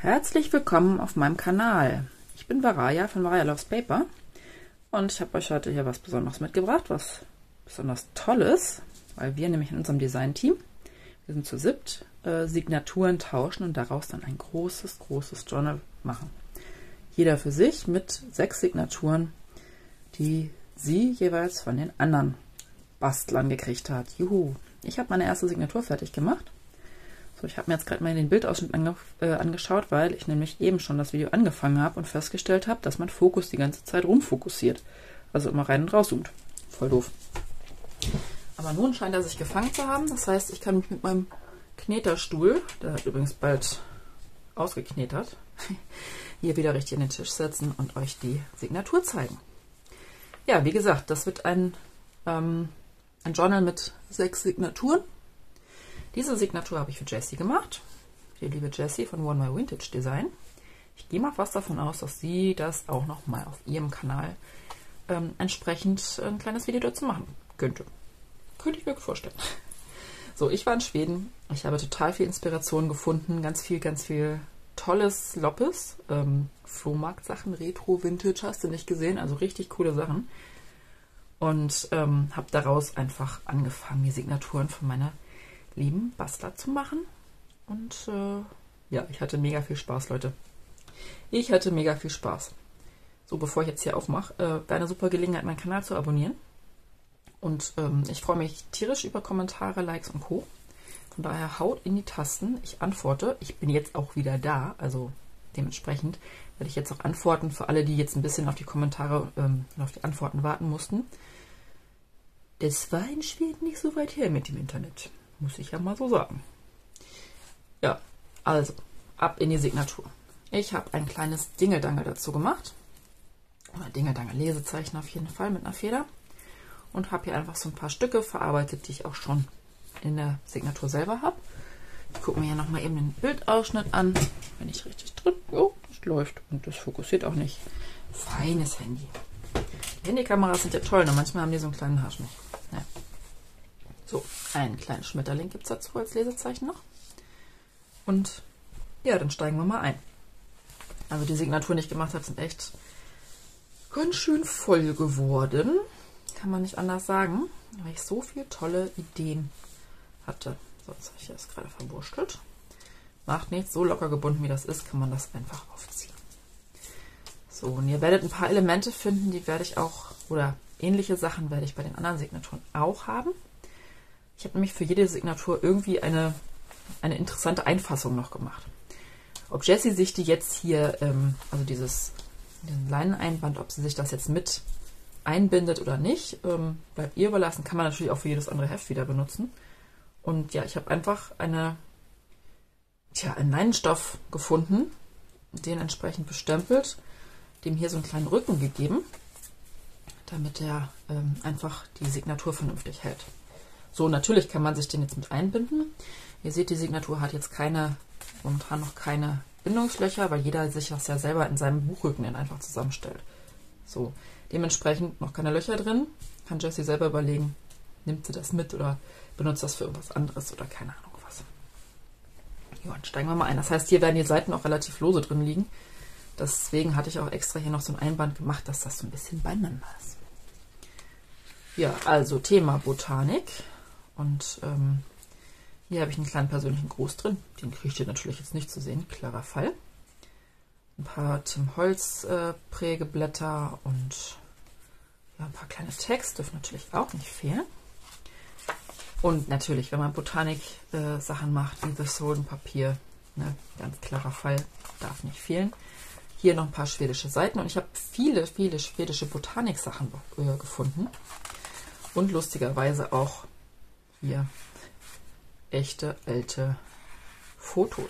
Herzlich willkommen auf meinem Kanal. Ich bin Varaya von Varaya Loves Paper und ich habe euch heute hier was Besonderes mitgebracht, was besonders Tolles, weil wir nämlich in unserem Design-Team, wir sind zu siebt, Signaturen tauschen und daraus dann ein großes Journal machen. Jeder für sich mit 6 Signaturen, die sie jeweils von den anderen Bastlern gekriegt hat. Juhu! Ich habe meine erste Signatur fertig gemacht. So, ich habe mir jetzt gerade mal den Bildausschnitt angeschaut, weil ich nämlich eben schon das Video angefangen habe und festgestellt habe, dass mein Fokus die ganze Zeit rumfokussiert. Also immer rein und rauszoomt. Voll doof. Aber nun scheint er sich gefangen zu haben. Das heißt, ich kann mich mit meinem Kneterstuhl, der hat übrigens bald ausgeknetert, hier wieder richtig an den Tisch setzen und euch die Signatur zeigen. Ja, wie gesagt, das wird ein Journal mit 6 Signaturen. Diese Signatur habe ich für Jessie gemacht. Die liebe Jessie von One My Vintage Design. Ich gehe mal fast davon aus, dass sie das auch noch mal auf ihrem Kanal entsprechend ein kleines Video dazu machen könnte. Könnte ich mir vorstellen. So, ich war in Schweden. Ich habe total viel Inspiration gefunden. Ganz viel tolles Loppes. Flohmarktsachen, Retro, Vintage, hast du nicht gesehen. Also richtig coole Sachen. Und habe daraus einfach angefangen, die Signaturen von meiner lieben Bastler zu machen. Und ja, ich hatte mega viel Spaß, Leute. Ich hatte mega viel Spaß. So, bevor ich jetzt hier aufmache, wäre eine super Gelegenheit, meinen Kanal zu abonnieren. Und ich freue mich tierisch über Kommentare, Likes und Co. Von daher haut in die Tasten. Ich antworte. Ich bin jetzt auch wieder da. Also dementsprechend werde ich jetzt auch antworten für alle, die jetzt ein bisschen auf die Kommentare und auf die Antworten warten mussten. Das war in Schweden nicht so weit her mit dem Internet. Muss ich ja mal so sagen. Ja, also, ab in die Signatur. Ich habe ein kleines Dingeldangel dazu gemacht. Oder Dingeldangel-Lesezeichen auf jeden Fall mit einer Feder. Und habe hier einfach so ein paar Stücke verarbeitet, die ich auch schon in der Signatur selber habe. Ich gucke mir hier nochmal eben den Bildausschnitt an. Wenn ich richtig drücke, oh, das läuft und das fokussiert auch nicht. Feines Handy. Die Handykameras sind ja toll, nur manchmal haben die so einen kleinen Haarschnitt. Ja. So, einen kleinen Schmetterling gibt es dazu als Lesezeichen noch. Und ja, dann steigen wir mal ein. Also die Signatur, die ich gemacht habe, sind echt ganz schön voll geworden. Kann man nicht anders sagen, weil ich so viele tolle Ideen hatte. So, jetzt habe ich das gerade verwurstelt. Macht nichts, so locker gebunden wie das ist, kann man das einfach aufziehen. So, und ihr werdet ein paar Elemente finden, die werde ich auch, oder ähnliche Sachen werde ich bei den anderen Signaturen auch haben. Ich habe nämlich für jede Signatur irgendwie eine interessante Einfassung noch gemacht. Ob Jessie sich die jetzt hier, also diesen Leineneinband, ob sie sich das jetzt mit einbindet oder nicht, bleibt ihr überlassen. Kann man natürlich auch für jedes andere Heft wieder benutzen. Und ja, ich habe einfach einen Leinenstoff gefunden, den entsprechend bestempelt, dem hier so einen kleinen Rücken gegeben, damit er einfach die Signatur vernünftig hält. So, natürlich kann man sich den jetzt mit einbinden. Ihr seht, die Signatur hat jetzt momentan noch keine Bindungslöcher, weil jeder sich das ja selber in seinem Buchrücken dann einfach zusammenstellt. So, dementsprechend noch keine Löcher drin. Kann Jessie selber überlegen, nimmt sie das mit oder benutzt das für irgendwas anderes oder keine Ahnung was. Ja, dann steigen wir mal ein. Das heißt, hier werden die Seiten auch relativ lose drin liegen. Deswegen hatte ich auch extra hier noch so ein Einband gemacht, dass das so ein bisschen beieinander ist. Ja, also Thema Botanik. Und hier habe ich einen kleinen persönlichen Gruß drin. Den kriegt ihr natürlich jetzt nicht zu sehen, klarer Fall. Ein paar Tim Holtz Prägeblätter und ja, ein paar kleine Texte dürfen natürlich auch nicht fehlen. Und natürlich, wenn man Botanik-Sachen macht, wie das Papier, ne, ganz klarer Fall, darf nicht fehlen. Hier noch ein paar schwedische Seiten und ich habe viele schwedische Botanik-Sachen gefunden. Und lustigerweise auch hier echte alte Fotos.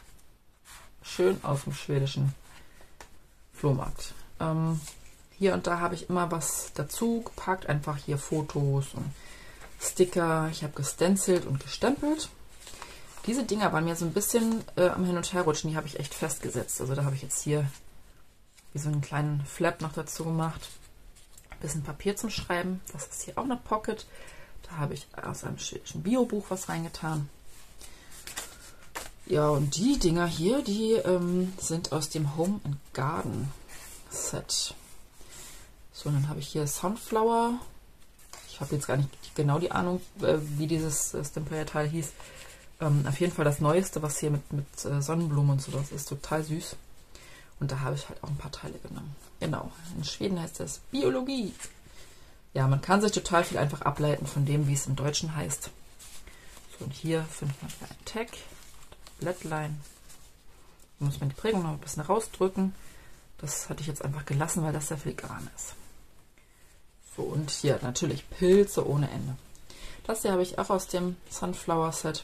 Schön aus dem schwedischen Flohmarkt. Hier und da habe ich immer was dazu gepackt. Einfach hier Fotos und Sticker. Ich habe gestencelt und gestempelt. Diese Dinger waren mir so ein bisschen am Hin- und Herrutschen. Die habe ich echt festgesetzt. Also da habe ich jetzt hier wie so einen kleinen Flap noch dazu gemacht. Ein bisschen Papier zum Schreiben. Das ist hier auch eine Pocket. Da habe ich aus einem schwedischen Biobuch was reingetan. Ja, und die Dinger hier, die sind aus dem Home and Garden Set. So, dann habe ich hier Sunflower. Ich habe jetzt gar nicht genau die Ahnung, wie dieses Stemperia-Teil hieß. Auf jeden Fall das Neueste, was hier mit Sonnenblumen und sowas ist. Total süß. Und da habe ich halt auch ein paar Teile genommen. Genau, in Schweden heißt das Biologie. Ja, man kann sich total viel einfach ableiten von dem, wie es im Deutschen heißt. So, und hier findet man ein Tag, Blättlein. Da muss man die Prägung noch ein bisschen rausdrücken. Das hatte ich jetzt einfach gelassen, weil das sehr filigran ist. So, und hier natürlich Pilze ohne Ende. Das hier habe ich auch aus dem Sunflower Set.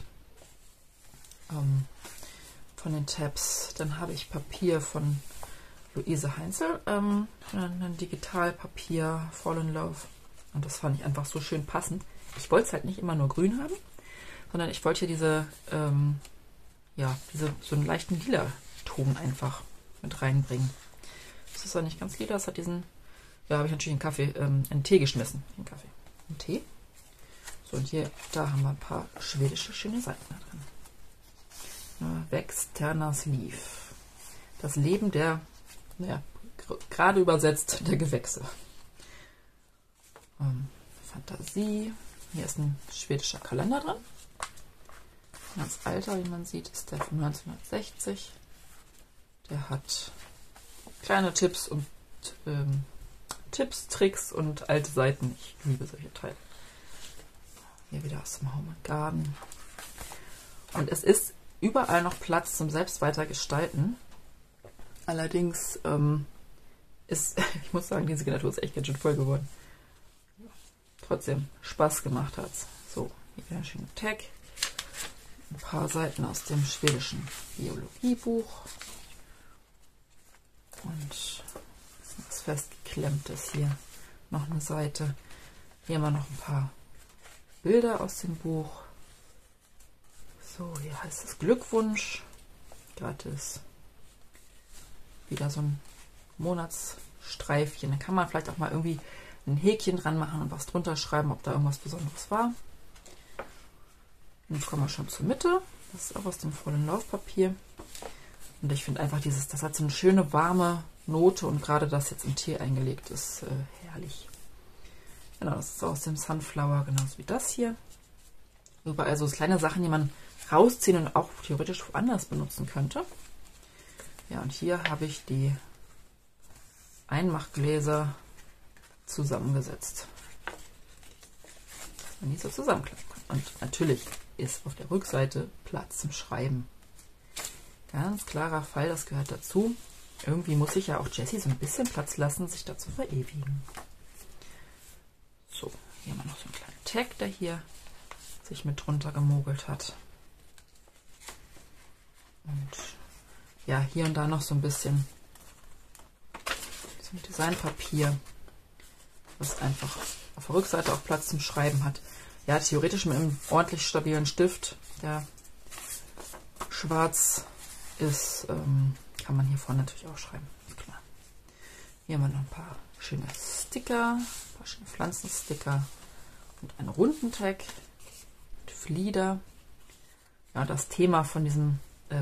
Von den Tabs. Dann habe ich Papier von Luise Heinzel. Ein Digitalpapier, Fall in Love. Und das fand ich einfach so schön passend. Ich wollte es halt nicht immer nur grün haben, sondern ich wollte hier so einen leichten lila Ton einfach mit reinbringen. Das ist ja nicht ganz lila, das hat diesen, ja, habe ich natürlich einen Tee geschmissen. Einen Tee. So, und hier, da haben wir ein paar schwedische schöne Seiten da drin. Växternas liv. Das Leben der, gerade übersetzt, der Gewächse. Fantasie. Hier ist ein schwedischer Kalender drin. Ganz alter, wie man sieht, ist der von 1960. Der hat kleine Tipps und Tricks und alte Seiten. Ich liebe solche Teile. Hier wieder aus dem Home and Garden. Und es ist überall noch Platz zum selbst weiter gestalten. Allerdings ich muss sagen, die Signatur ist echt ganz schön voll geworden. Trotzdem Spaß gemacht hat's. So, hier wieder ein schöner Tag. Ein paar Seiten aus dem schwedischen Biologiebuch. Und was festgeklemmtes hier. Noch eine Seite. Hier haben wir noch ein paar Bilder aus dem Buch. So, hier heißt es Glückwunsch. Gratis. Wieder so ein Monatsstreifchen. Da kann man vielleicht auch mal irgendwie ein Häkchen dran machen und was drunter schreiben, ob da irgendwas Besonderes war. Und jetzt kommen wir schon zur Mitte. Das ist auch aus dem vollen Laufpapier. Und ich finde einfach das hat so eine schöne warme Note und gerade das jetzt im Tee eingelegt ist herrlich. Genau, das ist aus dem Sunflower, genauso wie das hier. Überall so kleine Sachen, die man rausziehen und auch theoretisch woanders benutzen könnte. Ja, und hier habe ich die Einmachgläser zusammengesetzt. Dass man die so zusammenklappen kann. Und natürlich ist auf der Rückseite Platz zum Schreiben. Ganz klarer Fall, das gehört dazu. Irgendwie muss ich ja auch Jessie so ein bisschen Platz lassen, sich da zu verewigen. So, hier haben wir noch so einen kleinen Tag, der hier sich mit drunter gemogelt hat. Und ja, hier und da noch so ein bisschen zum Designpapier, was einfach auf der Rückseite auch Platz zum Schreiben hat. Ja, theoretisch mit einem ordentlich stabilen Stift, der schwarz ist, kann man hier vorne natürlich auch schreiben. Klar. Hier haben wir noch ein paar schöne Sticker, ein paar schöne Pflanzensticker und einen runden Tag mit Flieder. Ja, das Thema von diesem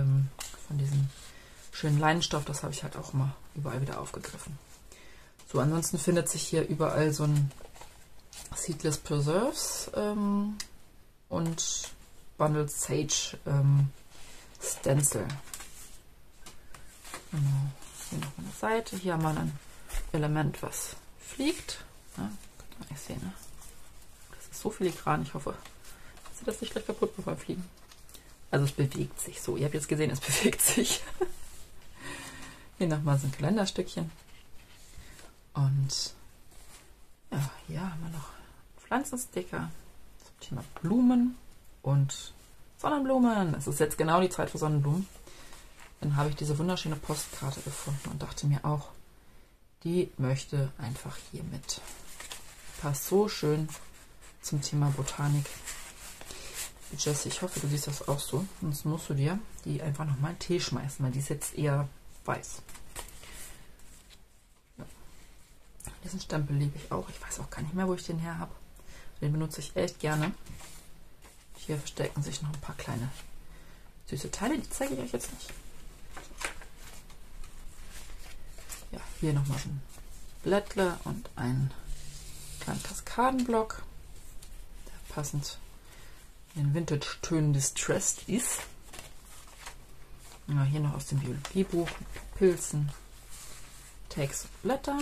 schönen Leinenstoff, das habe ich halt auch mal überall wieder aufgegriffen. So, ansonsten findet sich hier überall so ein Seedless Preserves und Bundled Sage Stencil. Genau. Hier noch eine Seite. Hier haben wir ein Element, was fliegt. Ja, kann man nicht sehen, ne? Das ist so filigran. Ich hoffe, dass sie das nicht gleich kaputt beim Fliegen. Also es bewegt sich so. Ihr habt jetzt gesehen, es bewegt sich. Hier nochmal so ein Kalenderstückchen. Und ja, hier haben wir noch Pflanzensticker zum Thema Blumen und Sonnenblumen. Es ist jetzt genau die Zeit für Sonnenblumen. Dann habe ich diese wunderschöne Postkarte gefunden und dachte mir auch, die möchte einfach hier mit. Passt so schön zum Thema Botanik. Jessie, ich hoffe, du siehst das auch so. Sonst musst du dir die einfach nochmal in Tee schmeißen, weil die ist jetzt eher weiß. Ja. Diesen Stempel liebe ich auch. Ich weiß auch gar nicht mehr, wo ich den her habe. Den benutze ich echt gerne. Hier verstecken sich noch ein paar kleine süße Teile, die zeige ich euch jetzt nicht. Ja, hier nochmal so ein Blättle und ein kleinen Kaskadenblock, der passend in den Vintage-Tönen distressed ist. Ja, hier noch aus dem Biologiebuch mit Pilzen, Text und Blätter.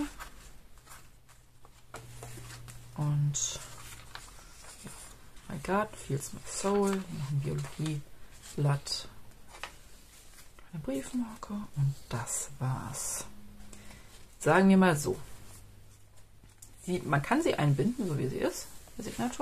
Und ja, My God, Feels My Soul, hier noch ein Biologieblatt, kleine Briefmarke und das war's. Sagen wir mal so. Man kann sie einbinden, so wie sie ist, die Signatur.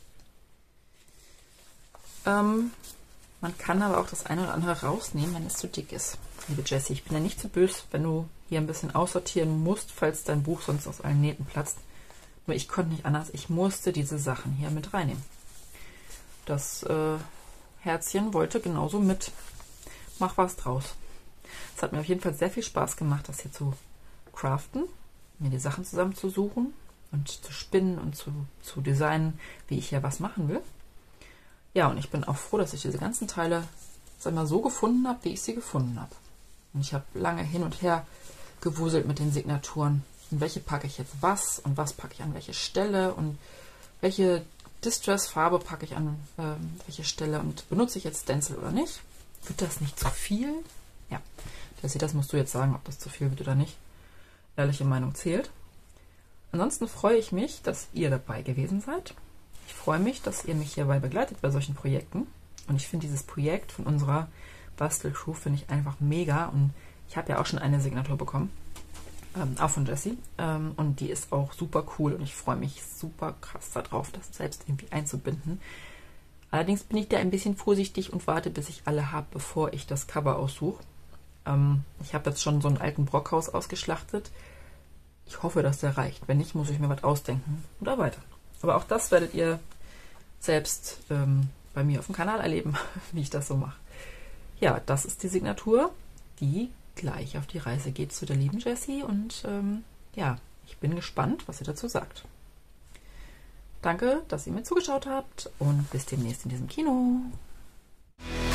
Man kann aber auch das eine oder andere rausnehmen, wenn es zu dick ist. Liebe Jessie, ich bin ja nicht so böse, wenn du hier ein bisschen aussortieren musst, falls dein Buch sonst aus allen Nähten platzt. Nur ich konnte nicht anders, ich musste diese Sachen hier mit reinnehmen. Das Herzchen wollte genauso mit. Mach was draus. Es hat mir auf jeden Fall sehr viel Spaß gemacht, das hier zu craften, mir die Sachen zusammenzusuchen und zu spinnen und zu designen, wie ich hier was machen will. Ja, und ich bin auch froh, dass ich diese ganzen Teile, sag mal, so gefunden habe, wie ich sie gefunden habe. Und ich habe lange hin und her gewuselt mit den Signaturen. Und welche packe ich jetzt was und was packe ich an welche Stelle und welche Distress-Farbe packe ich an welche Stelle und benutze ich jetzt Stencil oder nicht? Wird das nicht zu viel? Ja, das musst du jetzt sagen, ob das zu viel wird oder nicht. Ehrliche Meinung zählt. Ansonsten freue ich mich, dass ihr dabei gewesen seid. Ich freue mich, dass ihr mich hierbei begleitet bei solchen Projekten. Und ich finde dieses Projekt von unserer Bastelcrew finde ich einfach mega. Und ich habe ja auch schon eine Signatur bekommen, auch von Jessie. Und die ist auch super cool und ich freue mich super krass darauf, das selbst irgendwie einzubinden. Allerdings bin ich da ein bisschen vorsichtig und warte, bis ich alle habe, bevor ich das Cover aussuche. Ich habe jetzt schon so einen alten Brockhaus ausgeschlachtet. Ich hoffe, dass der reicht. Wenn nicht, muss ich mir was ausdenken und erweitern. Aber auch das werdet ihr selbst bei mir auf dem Kanal erleben, wie ich das so mache. Ja, das ist die Signatur, die gleich auf die Reise geht zu der lieben Jessie. Und ja, ich bin gespannt, was ihr dazu sagt. Danke, dass ihr mir zugeschaut habt und bis demnächst in diesem Kino.